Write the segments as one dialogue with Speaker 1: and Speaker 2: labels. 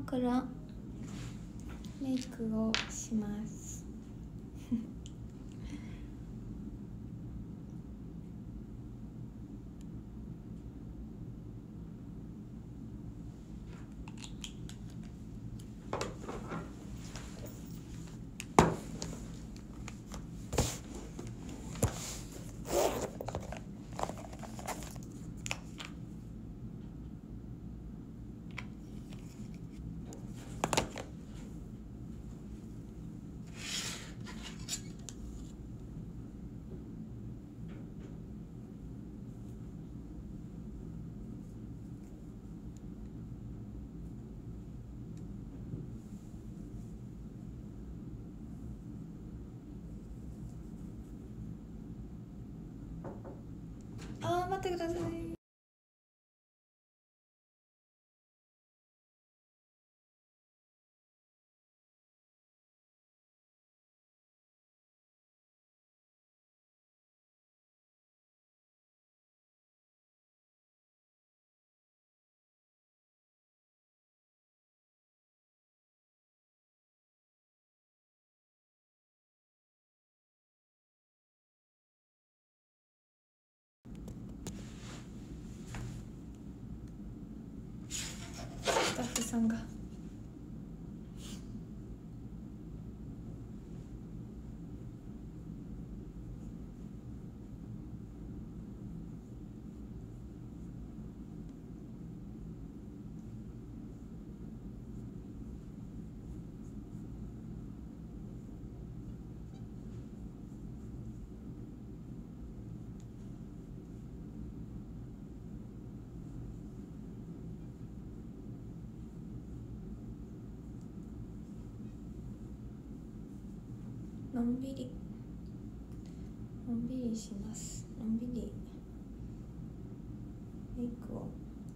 Speaker 1: からメイクをします待ってください。スタッフさんがのんびりします。のんびりメイクを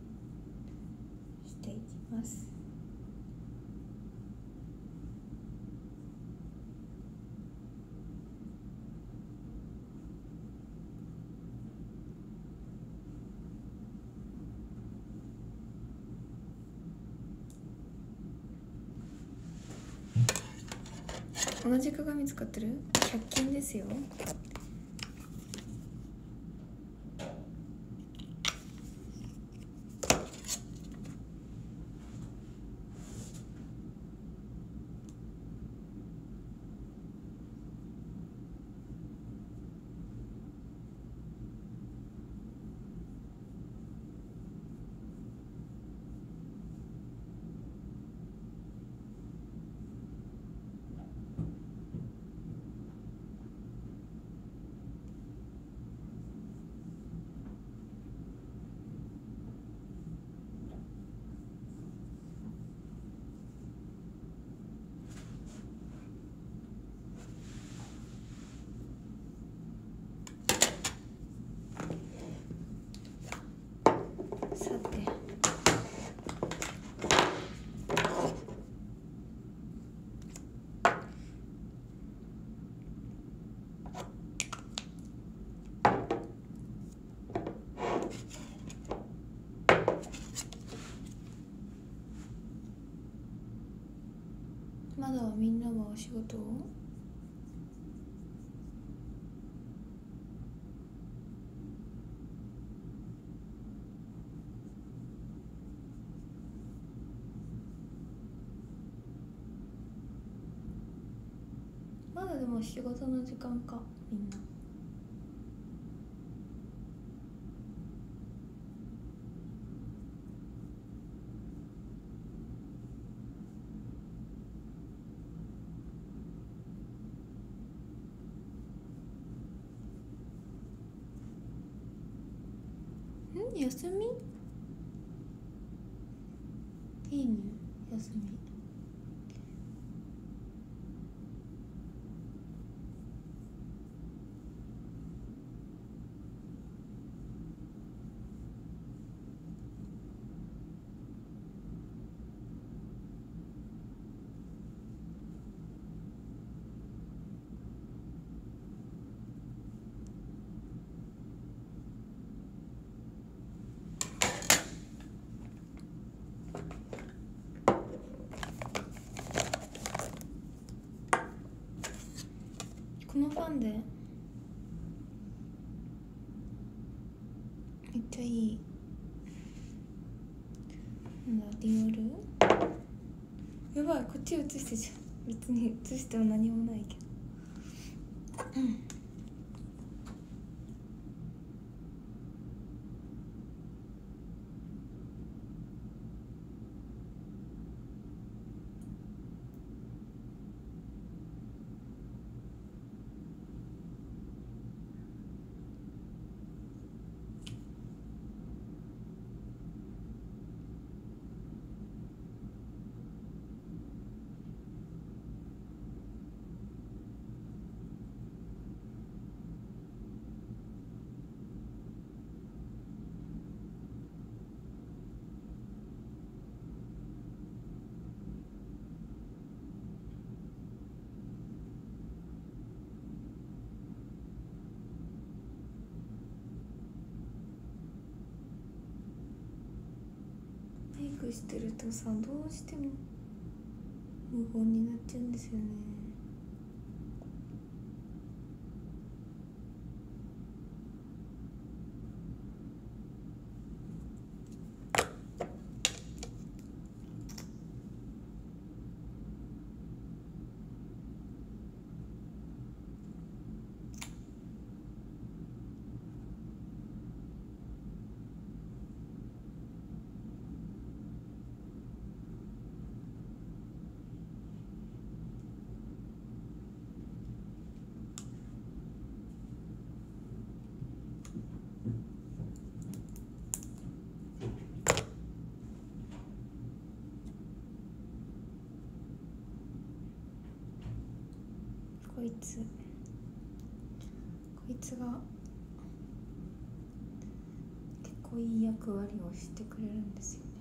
Speaker 1: していきます。同じ鏡使ってる？100均ですよ。さてまだみんなはお仕事を？まだでも仕事の時間か、みんな。休み？いいね、休み。 ァンデめっちゃいい。なんだ、ディオール。やばい、こっち映してじゃん。別に映しても何もないけど。メイクしてるとさ、どうしても無言になっちゃうんですよね。こいつが結構いい役割をしてくれるんですよね。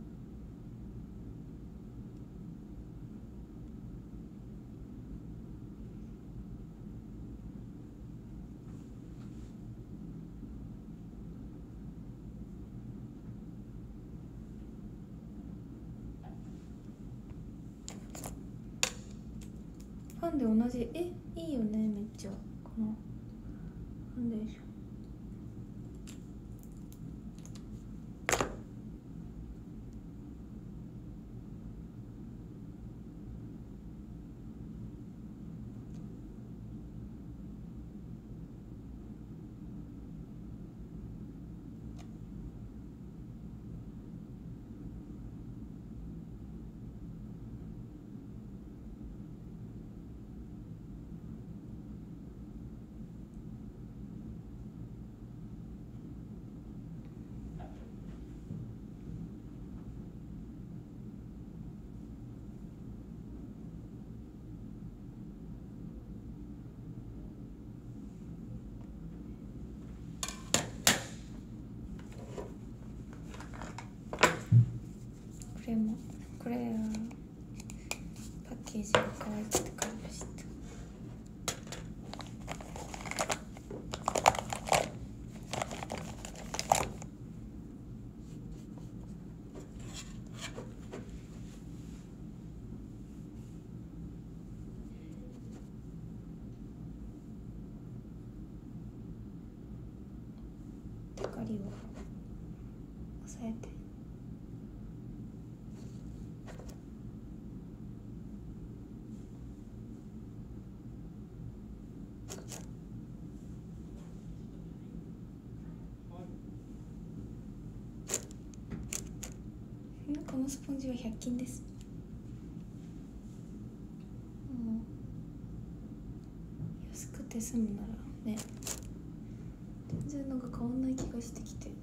Speaker 1: ファンで同じ、いいよね、めっちゃこのファンデーション。これはパッケージが可愛くて買いました。光を押さえて。このスポンジは100均です。安くて済むならね、全然なんか変わんない気がしてきて。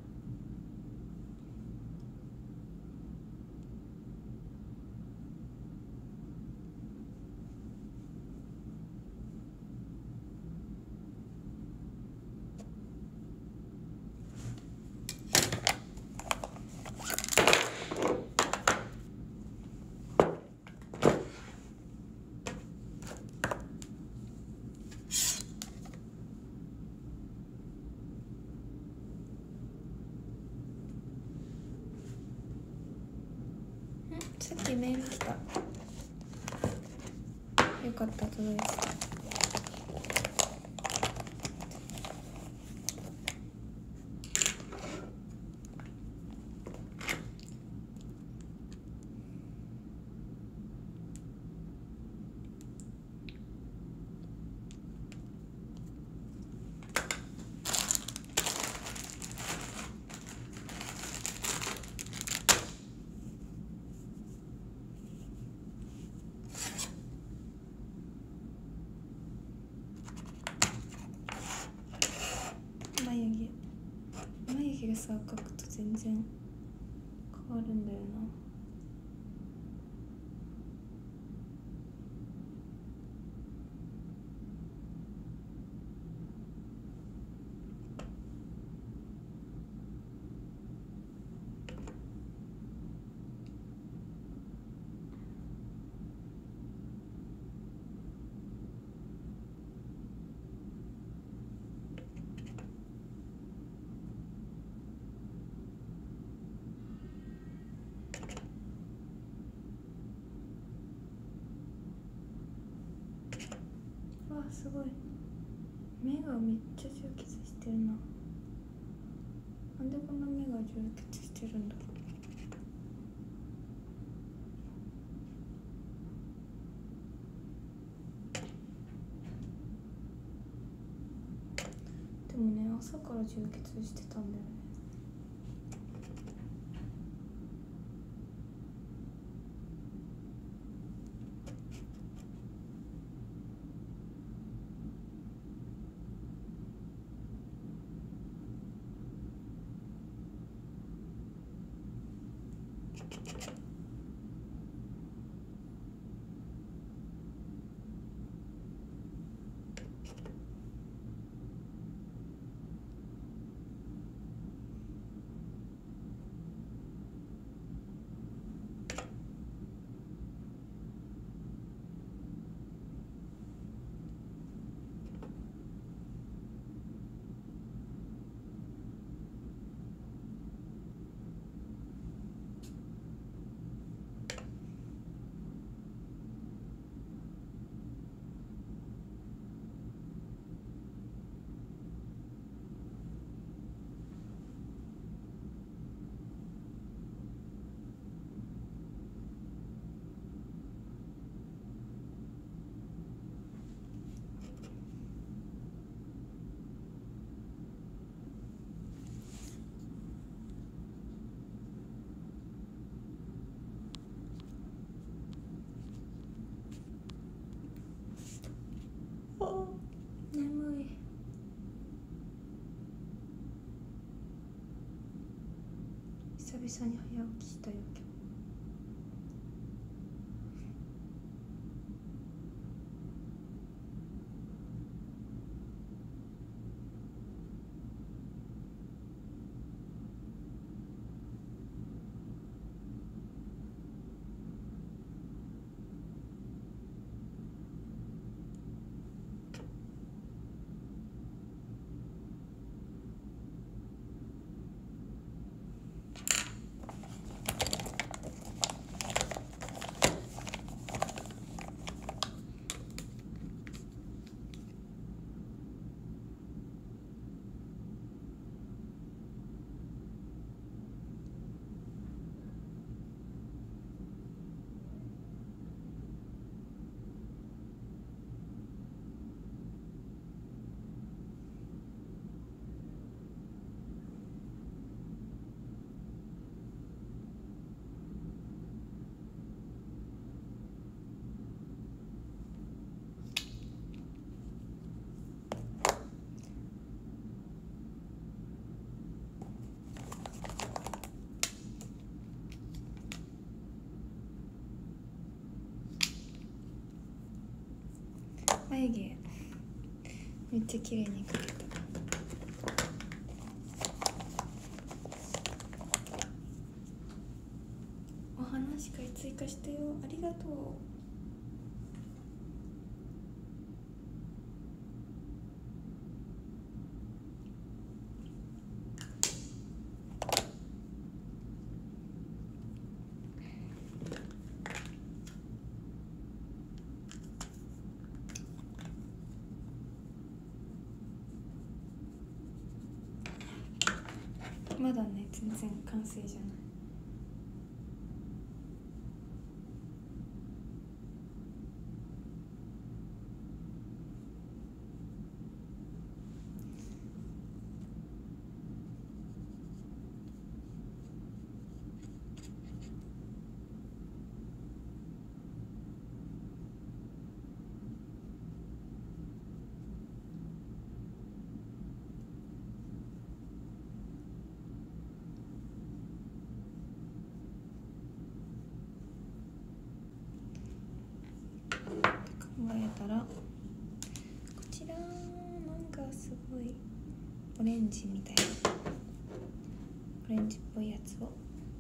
Speaker 1: さっきメール来た。よかった、届いてた。 さ描くと全然変わるんだよな。わあすごい、目がめっちゃ充血してるな。なんでこんな目が充血してるんだろう。でもね、朝から充血してたんだよね。眠い。久々に早起きしたよ今日。眉毛めっちゃ綺麗に描けた。お花しか追加してよ、ありがとう。まだね全然完成じゃない。 たらこちらなんかすごいオレンジみたいなオレンジっぽいやつを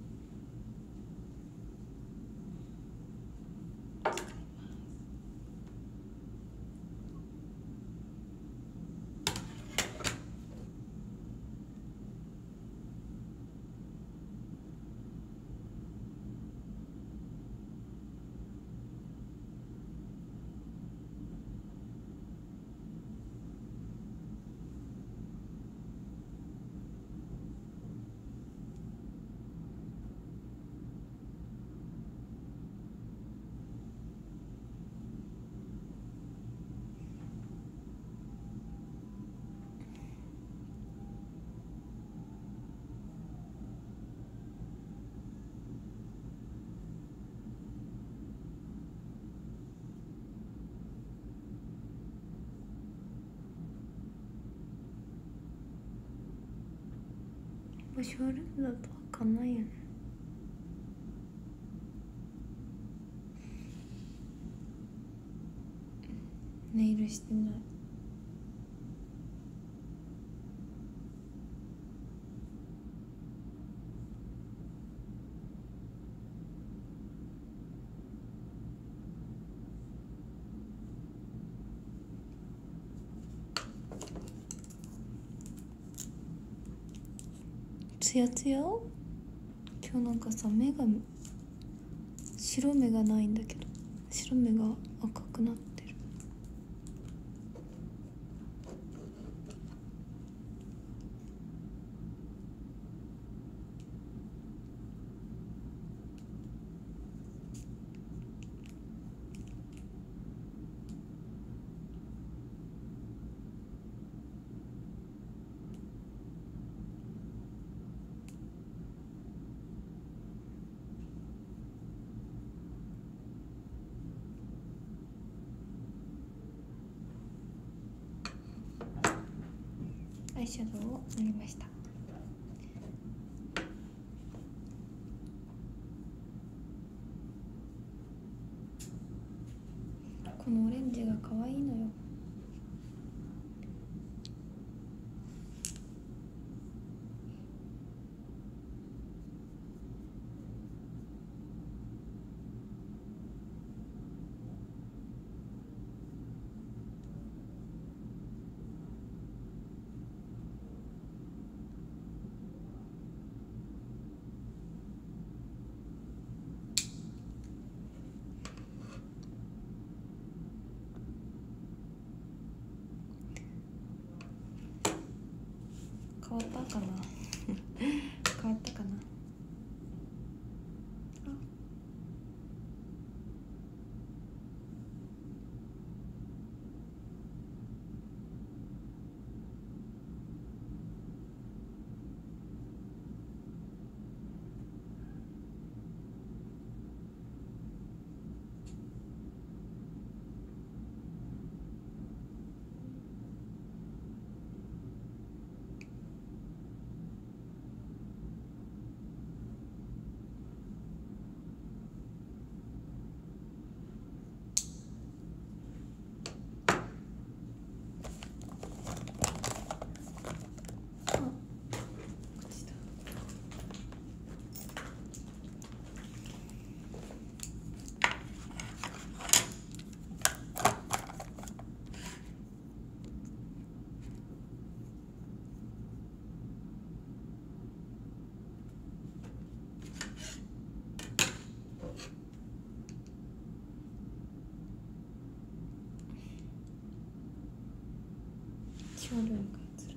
Speaker 1: ショールームだと開かないよね。ネイルしてない。ツヤツヤ。今日なんかさ、目が白目がないんだけど白目が赤くなってる。アイシャドウを塗りました。このオレンジが可愛いのよ。変わったかな変わったかな。ショールームが映る。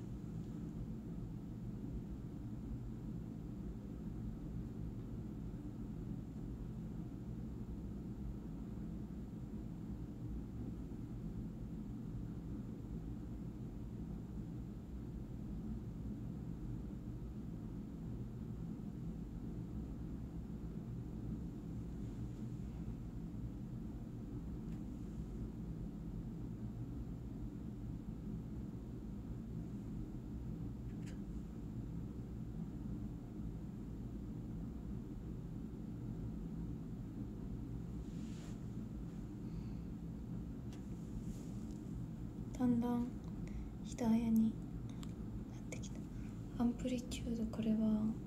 Speaker 1: だんだんひだあやになってきた。アンプリチュード、これは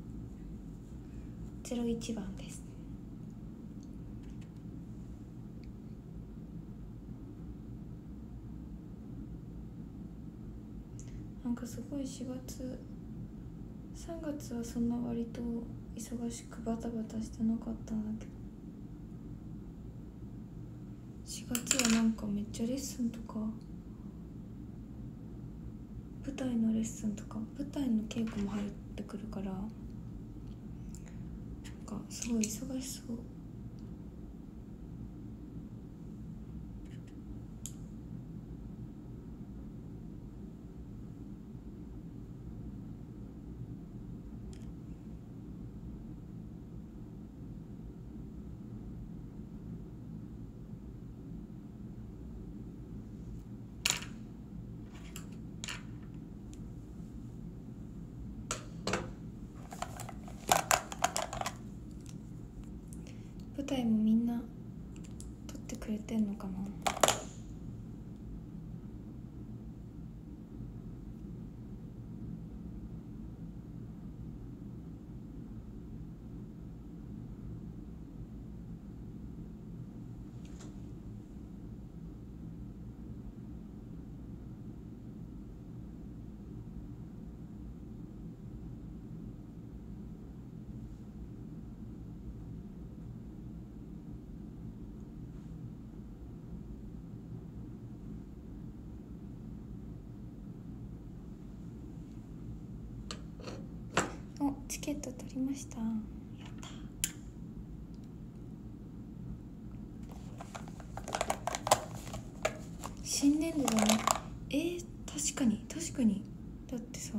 Speaker 1: 01番です。なんかすごい4月3月はそんな割と忙しくバタバタしてなかったんだけど、4月はなんかめっちゃレッスンとか、舞台のレッスンとか舞台の稽古も入ってくるから、なんかすごい忙しそう。舞台もみんな撮ってくれてんのかな。お、チケット取りました。やった。新年度だね。確かにだってさ、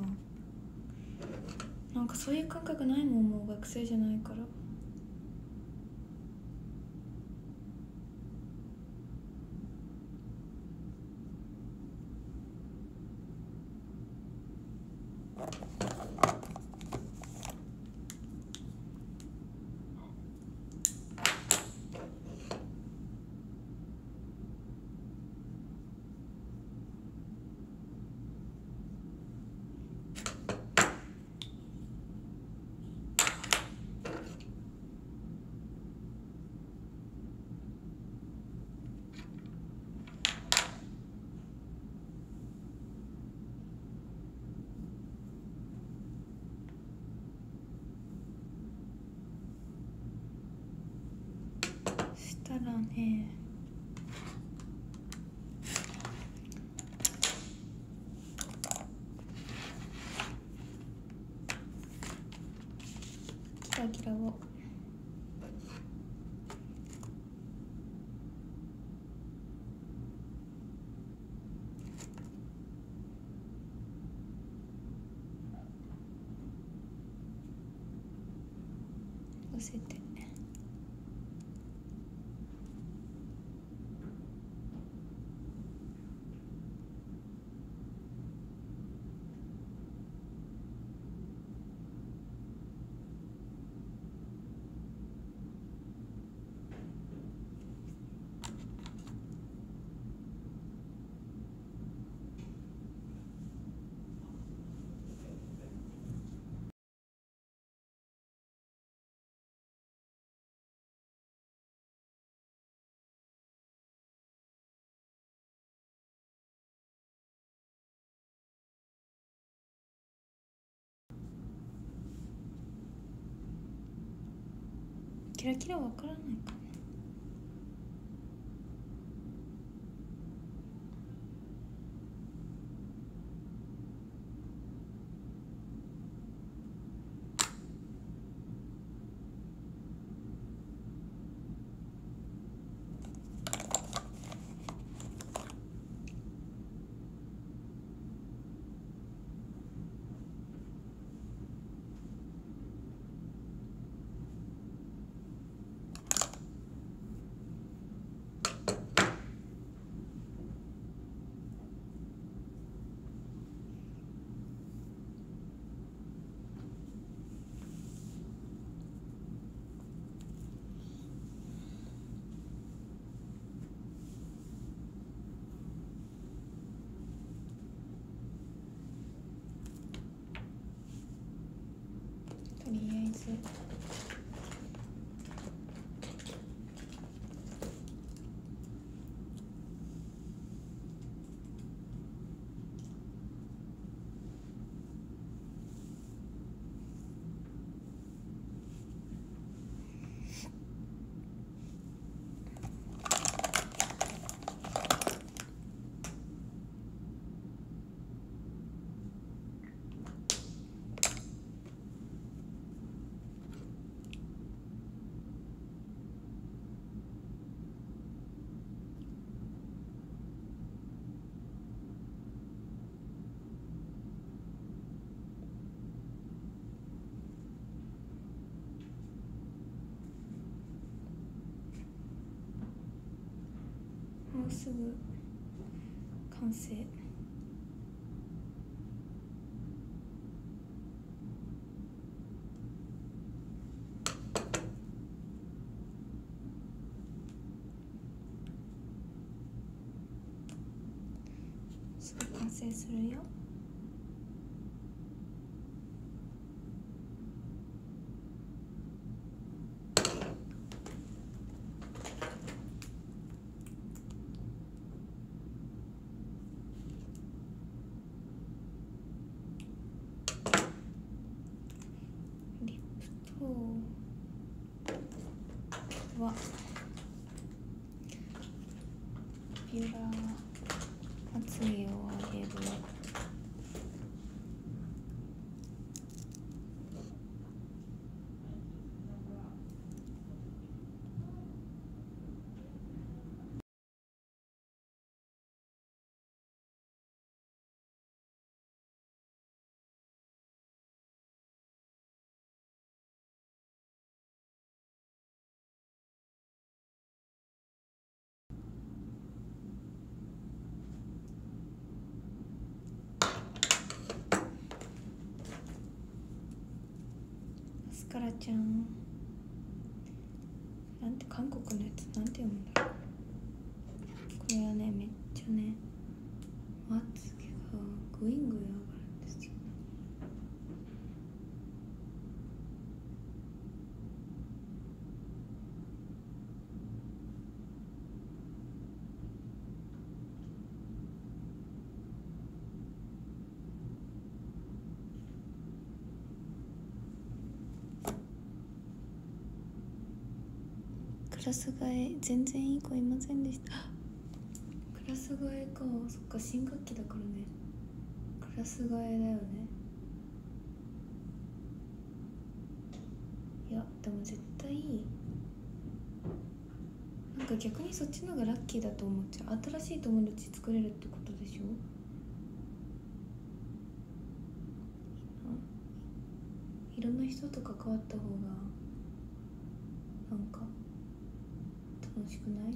Speaker 1: なんかそういう感覚ないもん、もう学生じゃないから。したらね、キラキラを乗せて。キラキラわからないかな。 りあえずもうすぐ完成。すぐ完成するよ。リップとはビュラーまつげを上げる。マスカラちゃんなんて韓国のやつなんて読むんだろう。これはねめっちゃねまつげがグイングイ上がるんですよ。クラス替え全然いい子いませんでした。クラス替えか。そっか新学期だからね。クラス替えだよね。いやでも絶対なんか逆にそっちの方がラッキーだと思っちゃう。新しい友達作れるってことでしょ。いろんな人と関わった方がなんか楽しくない？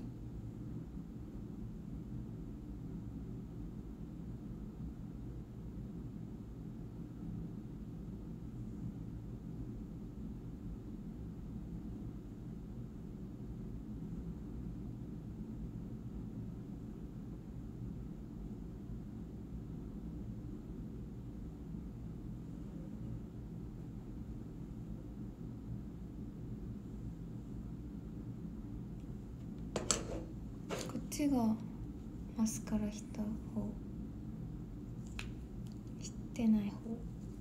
Speaker 1: こっちがマスカラした方、してない方。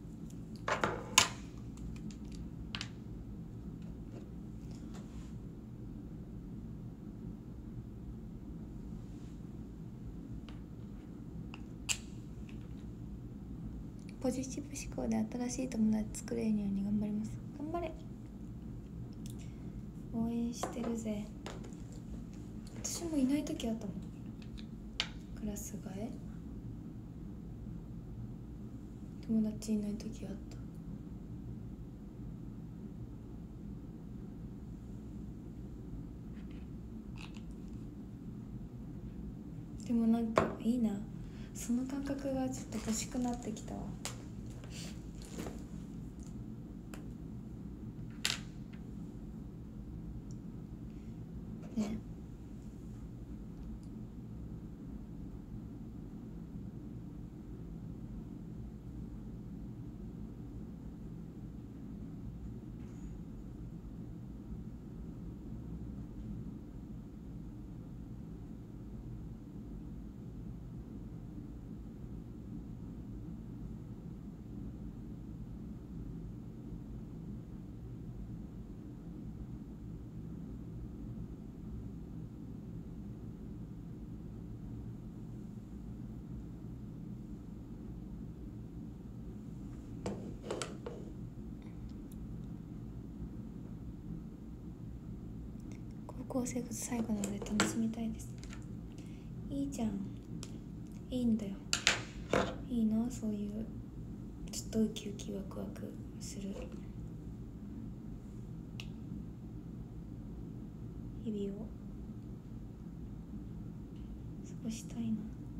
Speaker 1: ポジティブ思考で新しい友達作れるように頑張ります。頑張れ、応援してるぜ。私もいない時あったもん、クラス替え。友達いない時あった。でもなんかいいな、その感覚がちょっと欲しくなってきたわ。ね、 校生活最後なので楽しみたいです。いいじゃん、いいんだよ、いいな、そういうちょっとウキウキワクワクする日々を過ごしたいな。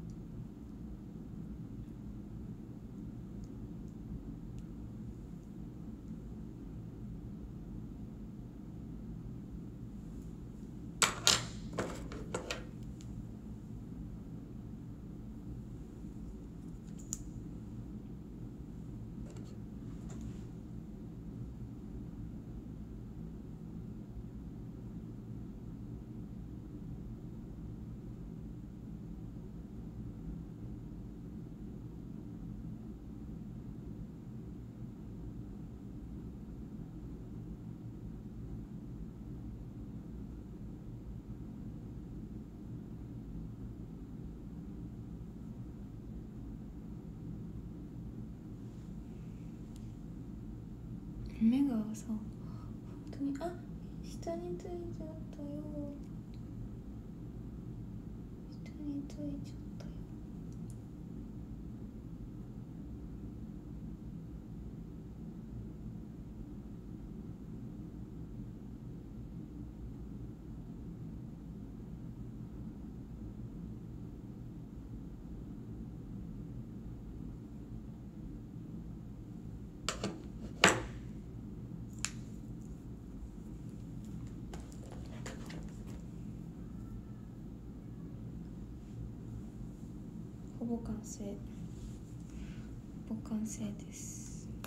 Speaker 1: 目がさ、本当に下についちゃったよ、下についちゃったよ。ほぼ完成、ほぼ完成です。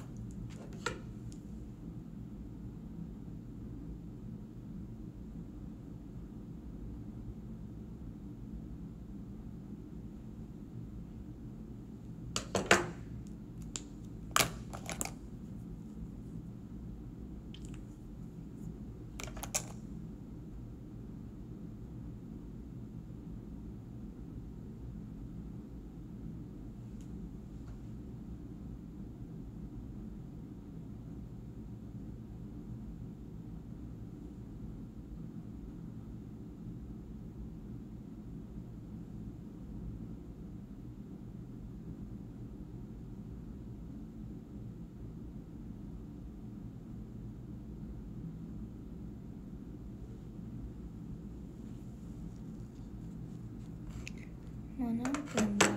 Speaker 1: まあ何分だろ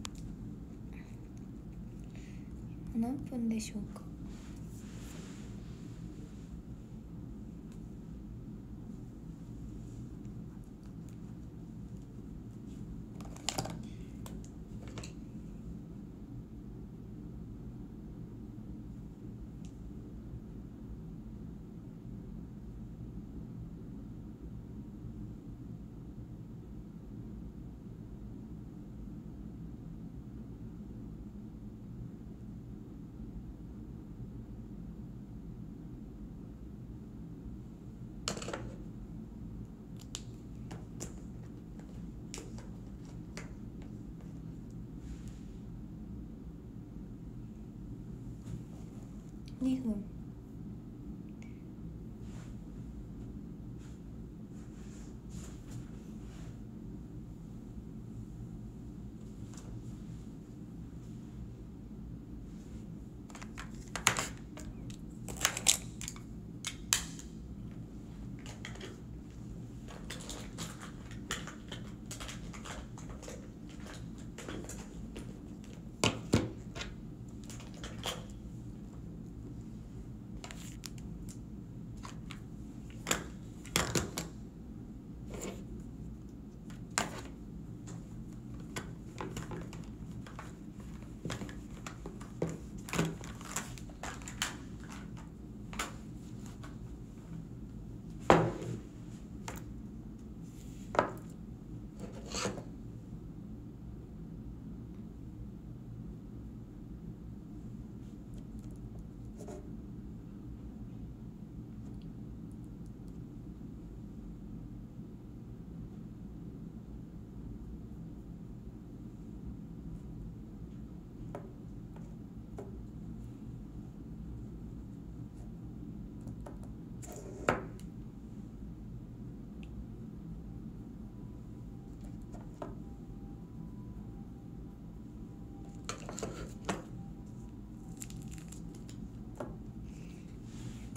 Speaker 1: う、何分でしょうか。2分。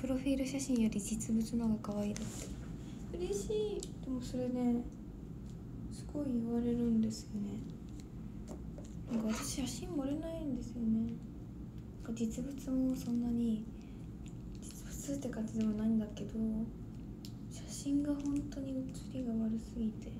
Speaker 1: プロフィール写真より実物の方が可愛いだって。嬉しい。でもそれねすごい言われるんですよね。なんか私写真盛れないんですよね。なんか実物もそんなに実物って感じでもないんだけど、写真が本当に写りが悪すぎて。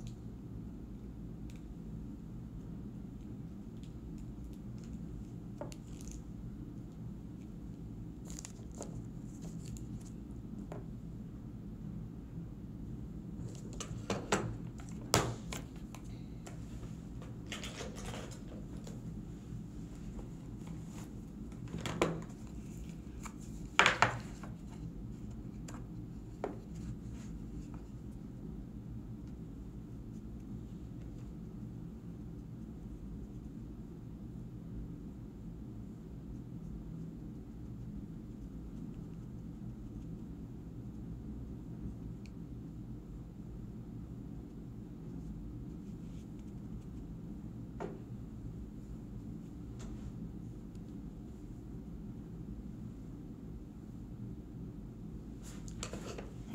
Speaker 1: はい、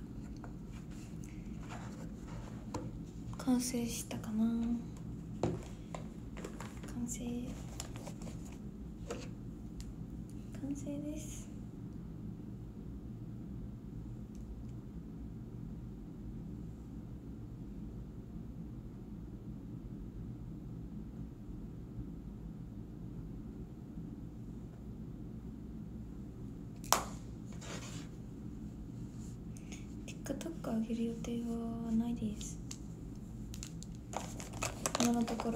Speaker 1: 完成したかな。完成です。TikTok 上げる予定はないです、今のところ。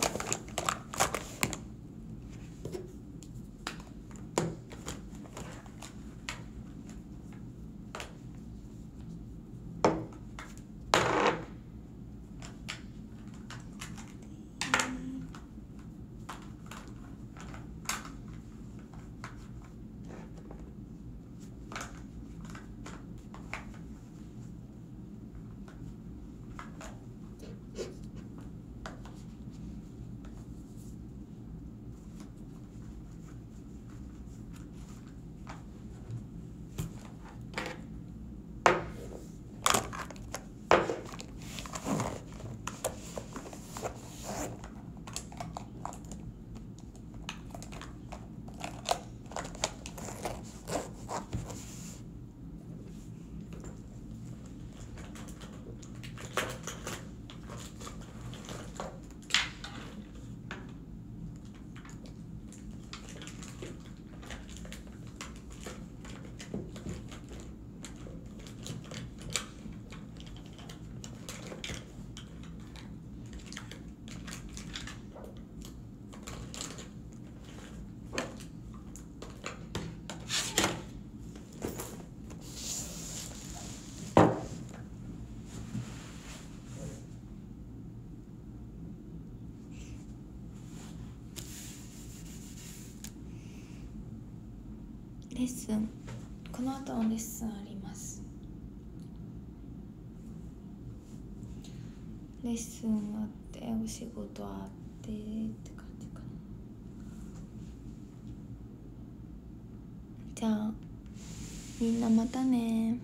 Speaker 1: レッスン、この後のレッスンあります。レッスンあってお仕事あってって感じかな。じゃあみんなまたね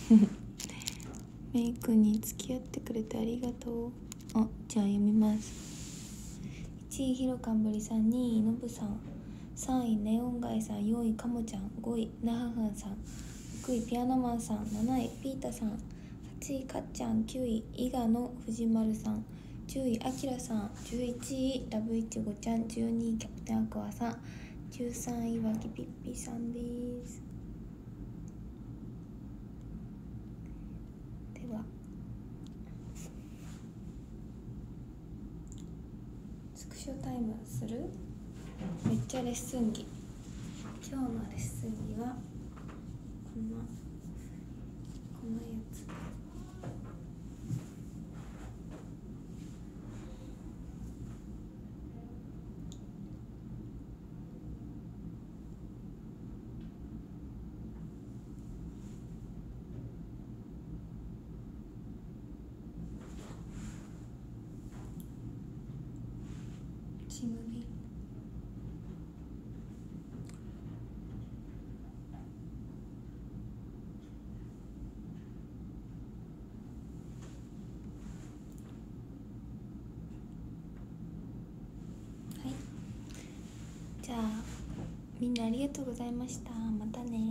Speaker 1: メイクに付き合ってくれてありがとう。じゃあ読みます。1位ひろかんぶりさん、2位のぶさん、3位ネオンガイさん、4位かもちゃん、5位なははんさん、6位ピアノマンさん、7位ピータさん、8位かっちゃん、9位伊賀の藤丸さん、10位あきらさん、11位ラブいちごちゃん、12位キャプテンアクアさん、13位わきぴっぴさんです。ではスクショタイムする？めっちゃレッスン着。今日のレッスン着はこのやつ。ちむびみんなありがとうございました。またね。